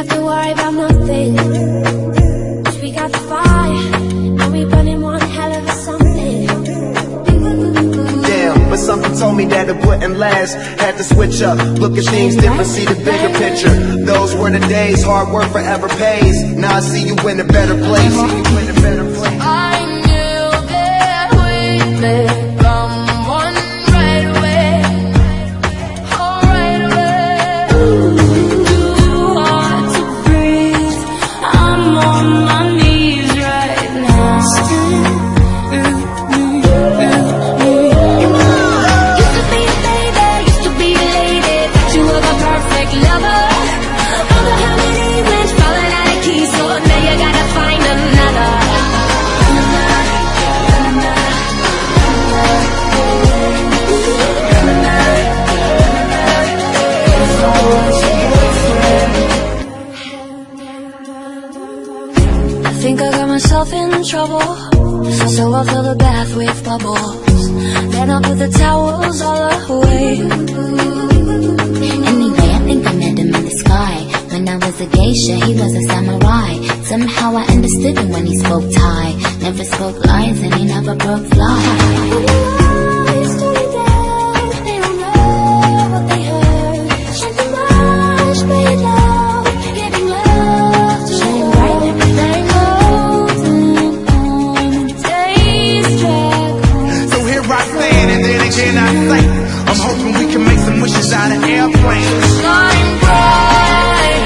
have to worry about nothing. 'Cause we got the fire, and we burning one hell of a something. Damn, but something told me that it wouldn't last. Had to switch up, look at things different, see the bigger picture. Those were the days, hard work forever pays. Now I see you in a better place. See you in a better place. I knew that we'd become one right away. Oh, right away. Too hard to breathe. I'm on my knees right now. Used to be a baby, used to be a lady. Thought you were the perfect lover. Wonder how many went falling out of keys, so now you gotta find another. I think I got myself in trouble, so I fill the bath with bubbles. Then I put the towels all away. Anyway, I think I met him in the sky. When I was a geisha, he was a samurai. Somehow I understood him when he spoke Thai. Never spoke lies and he never broke flies. I'm hoping we can make some wishes out of airplanes. Shine bright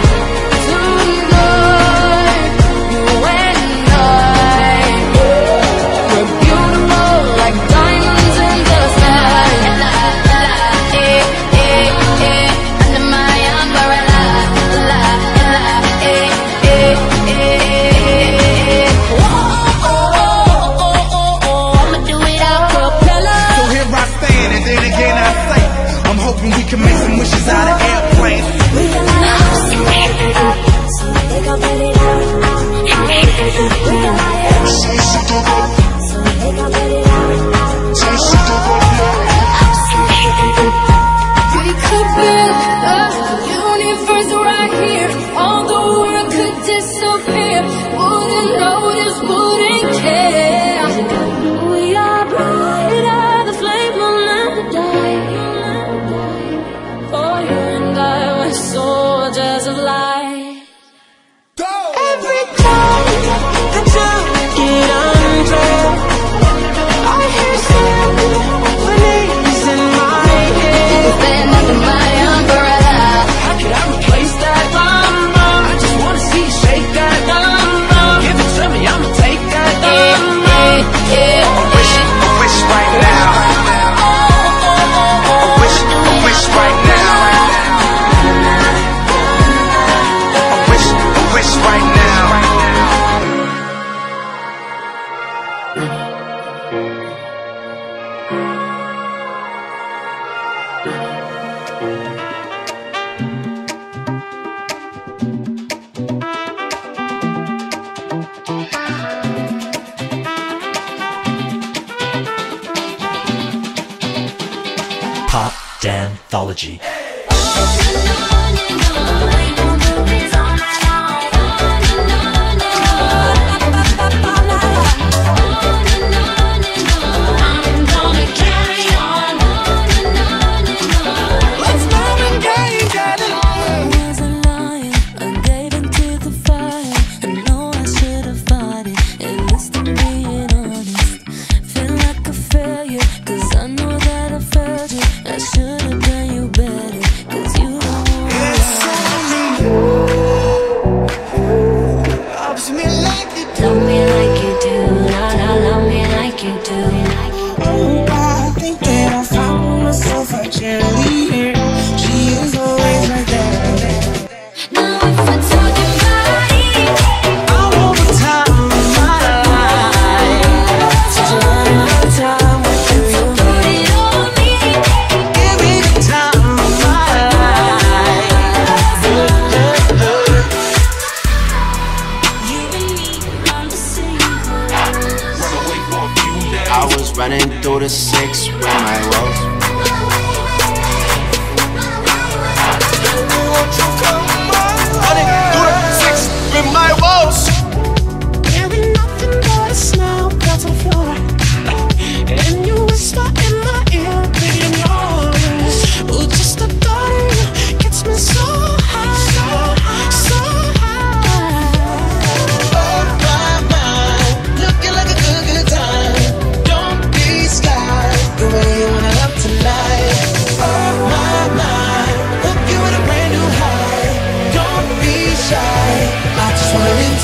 tonight, you and I. We're beautiful like diamonds in the sky. Under my umbrella, I'ma do it a cappella. So here I stand, and then again I say, I'm hoping we can make some wishes out of airplanes. We can light up, so they gon' put it out. We can light up, so they gon' put it out. We could build a universe right here. All the world could disappear. Wouldn't notice, wouldn't care. We are brighter, the flame will never die. For you and I, we're soldiers of light. Every time I get undressed, I hear symphonies in my head. Stand under my umbrella. How could I replace that number? I just wanna see you shake that number. Give it to me, I'ma take that number. I wish right now. I wish right now. I wish right now. Pop Danthology. I should've done you better, 'cause you don't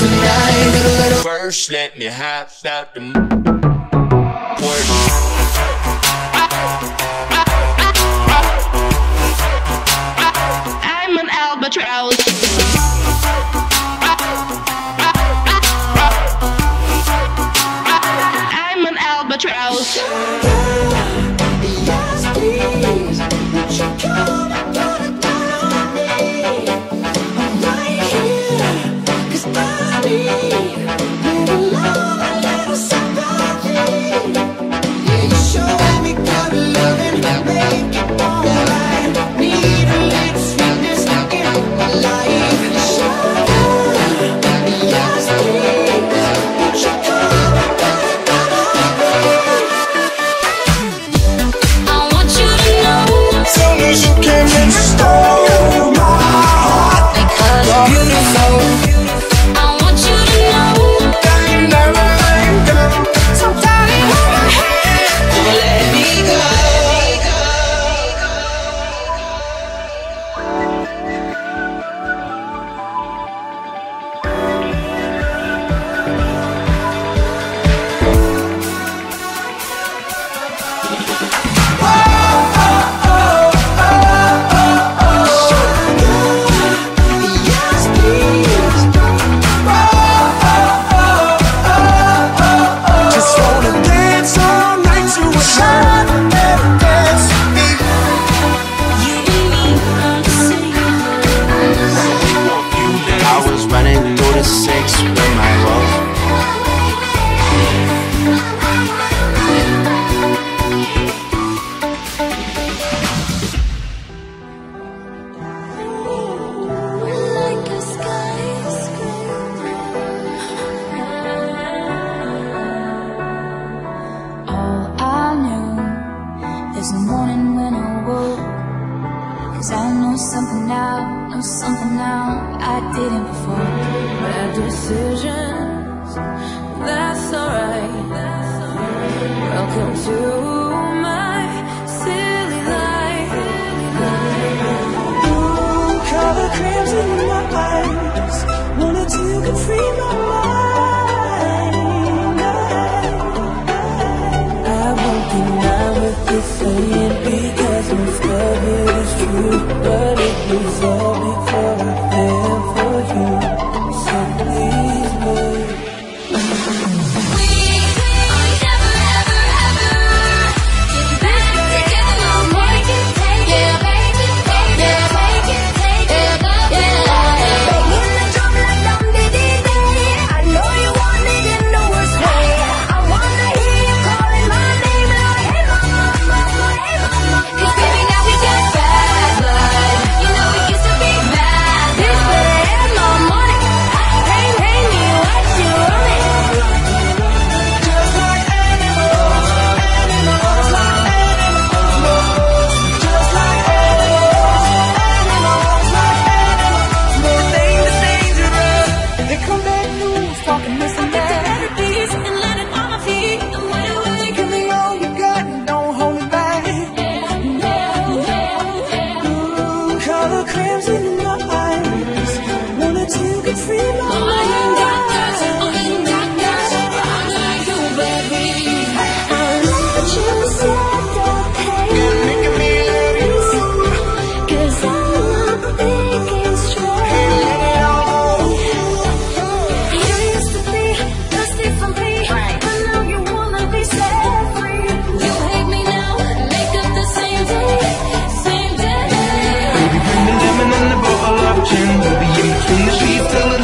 tonight. First, let me hop out the work. I'm an albatross. I'm an albatross. Yes, please. Would you come and put it down on me? I'm right here, 'cause I need a little love, a little sympathy. Yeah, you showed me good loving, make it alright. Need a little sweetness in my life. Yes, please. Would you come and put it down on me? I want you to know, Soon as you came and stole my heart, because you're beautiful. I want you to know, I never let go. Sometimes hold my hand, don't let me go. Yes, please. Just wanna dance all night to a song and dance beat. you and me are the same. I was running through the six with my love. We're like a skyscraper. All I knew is the morning when I woke, 'cause I know something now I didn't before. Bad decisions, that's alright. Welcome to my silly life. Color crimson in my eyes, wanted to get free my mind. I won't deny what you're saying, because most of it is true, but it was all before I fell for you. So please wait. We never, ever, ever get back together no more. Take it, baby, take it, take it, take it, banging the drum like dum-dee-dee-dee. I know you want it in the worst way. I wanna hear you calling my name like, hey mama, hey mama. 'Cause baby, now we got bad blood. You know we used to be bad. This bad, my money. Hey, pay me what you want it. Just like animals, animals, like animals, just like animals, like animals. No thing is dangerous. They come back news, talking this and that. And let it on my feet. And wait away. Give me all you got and don't hold it back. Color crimson in my eyes, wanted to get free my mind. I ain't got that, I'm like you, baby. I let you set the You're making me love you. pace, 'cause I'm not thinking straight. Let it all go. You used to be thirsty for me, but now you wanna be set free. You hate me now, make up the same day, same day. Baby, bring the lemon and the bottle of gin. We'll be in between the sheets till it